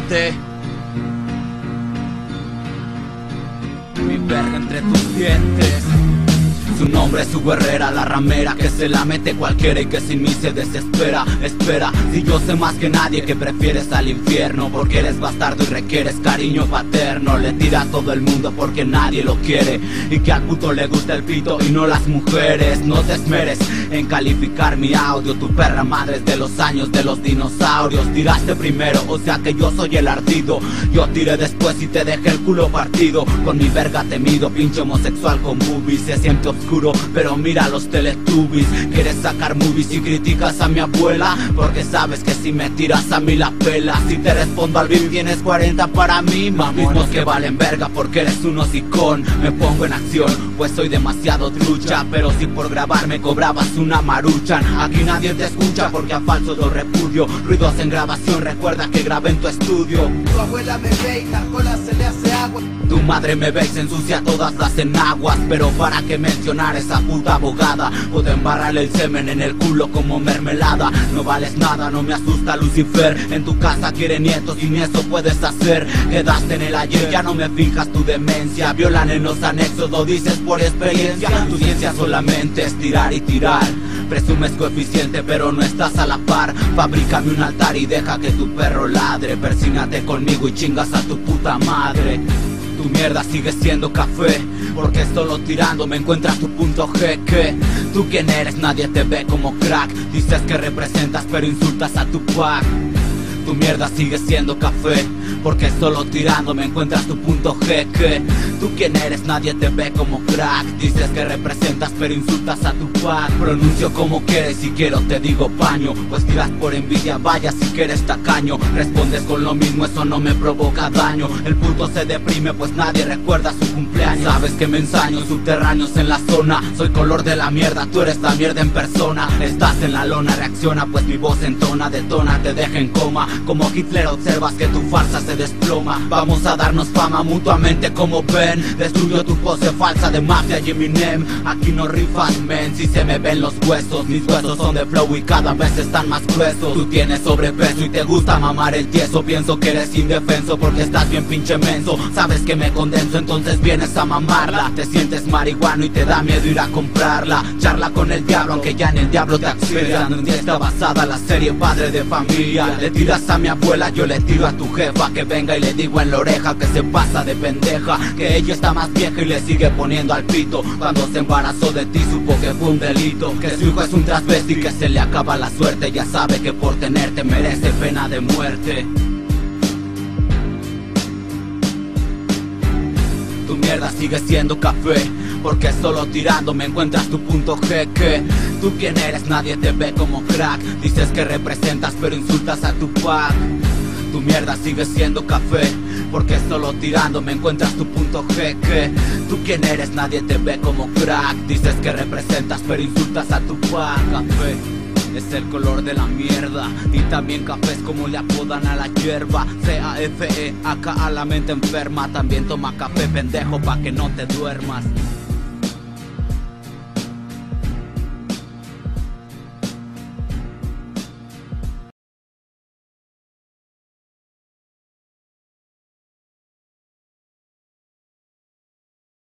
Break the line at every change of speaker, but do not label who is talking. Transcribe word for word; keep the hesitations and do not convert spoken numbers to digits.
siente. Mi verga entre tus dientes. Su nombre es su guerrera, la ramera que se la mete cualquiera y que sin mí se desespera. Espera, si yo sé más que nadie que prefieres al infierno, porque eres bastardo y requieres cariño paterno. Le tira a todo el mundo porque nadie lo quiere, y que al puto le gusta el pito y no las mujeres. No te esmeres en calificar mi audio, tu perra madre es de los años de los dinosaurios. Tiraste primero, o sea que yo soy el ardido. Yo tiré después y te dejé el culo partido. Con mi verga temido, pinche homosexual con boobies. Se siente oscuro, pero mira los Teletubbies. Quieres sacar movies y criticas a mi abuela, porque sabes que si me tiras a mí la pela. Si te respondo al beat tienes cuarenta para mí, mismos que valen verga porque eres un hocicón. Me pongo en acción, pues soy demasiado trucha, pero si por grabar me cobrabas una maruchan. Aquí nadie te escucha porque a falso lo repudio. Ruidos en grabación, recuerda que grabé en tu estudio.
Tu abuela me ve y la cola se le hace agua.
Tu madre me ve y se ensucia todas las enaguas. Pero para que mencionar esa puta abogada, puedo embarrarle el semen en el culo como mermelada. No vales nada, no me asusta Lucifer. En tu casa quiere nietos y ni eso puedes hacer. Quedaste en el ayer, ya no me finjas tu demencia. Violan en los anexos, lo dices por experiencia. Tu ciencia solamente es tirar y tirar. Presumes coeficiente pero no estás a la par. Fabrícame un altar y deja que tu perro ladre. Persínate conmigo y chingas a tu puta madre. Tu mierda sigue siendo café, porque solo tirando me encuentras tu punto G. Que tú quién eres, nadie te ve como crack. Dices que representas pero insultas a tu pack. Tu mierda sigue siendo café, porque solo tirando me encuentras tu punto G. Que tú quién eres, nadie te ve como crack. Dices que representas pero insultas a tu pack. Pronuncio como quieres, si quiero te digo paño, pues tiras por envidia, vaya si quieres tacaño. Respondes con lo mismo, eso no me provoca daño. El puto se deprime pues nadie recuerda su cumpleaños. Sabes que me ensaño, subterráneos en la zona. Soy color de la mierda, tú eres la mierda en persona. Estás en la lona, reacciona pues mi voz entona. Detona, te deja en coma. Como Hitler observas que tu farsa se desploma. Vamos a darnos fama mutuamente como ven. Destruyo tu pose falsa de mafia y Eminem. Aquí no rifas men, si se me ven los huesos. Mis huesos son de flow y cada vez están más gruesos. Tú tienes sobrepeso y te gusta mamar el tieso. Pienso que eres indefenso porque estás bien pinche menso. Sabes que me condenso, entonces vienes a mamarla. Te sientes marihuano y te da miedo ir a comprarla. Charla con el diablo aunque ya en el diablo te auxilia. En ti está basada la serie Padre de Familia. Le tiras a mi abuela, yo le tiro a tu jefa. Que venga y le digo en la oreja que se pasa de pendeja, que ella está más vieja y le sigue poniendo al pito. Cuando se embarazó de ti supo que fue un delito, que su hijo es un transvesti, que se le acaba la suerte. Ya sabe que por tenerte merece pena de muerte. Tu mierda sigue siendo café, porque solo tirando me encuentras tu punto G. Que tú quién eres, nadie te ve como crack. Dices que representas pero insultas a tu pack. Tu mierda sigue siendo café, porque solo tirando me encuentras tu punto G. Que tú quién eres, nadie te ve como crack. Dices que representas pero insultas a tu pack. Café es el color de la mierda, y también café es como le apodan a la hierba. C A F E, acá a la mente enferma. También toma café pendejo pa' que no te duermas.